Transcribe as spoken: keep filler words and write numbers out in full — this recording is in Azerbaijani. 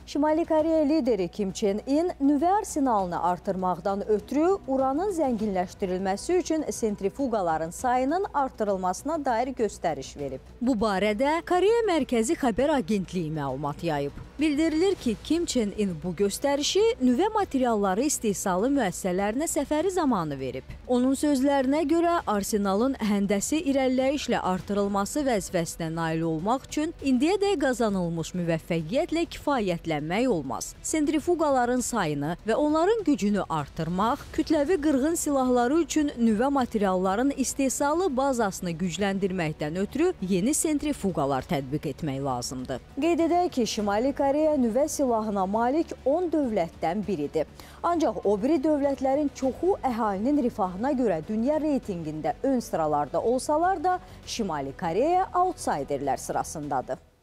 Şimali Koreya lideri Kim Çen In nüvə arsenalını artırmaqdan ötürü uranın zənginləşdirilməsi üçün sentrifuqaların sayının artırılmasına dair göstəriş verib. Bu barədə Koreya Mərkəzi Xəbər Agentliyi məlumat yayıb. Bildirilir ki, Kim Çen In bu göstərişi nüvə materialları istehsalı müəssisələrinə səfəri zamanı verib. Onun sözlərinə görə arsenalın həndəsi irəliləyişlə artırılması vəzifəsinə nail olmaq üçün indiyədək qazanılmış müvəffəqiyyətlə kifayətlənmək olmaz. Sentrifuqaların sayını və onların gücünü artırmaq, kütləvi qırğın silahları üçün nüvə materialların istehsalı bazasını gücləndirməkdən ötürü yeni sentrifuqalar tətbiq etmək lazımdır. Qeyd edək ki, Şimali Koreya nüvə silahına malik on dövlətdən biridir. Ancaq o biri dövlətlərin çoxu əhalinin rifahına görə dünya reytinqində ön sıralarda olsalar da Şimali Koreya outsiderlər sırasındadır.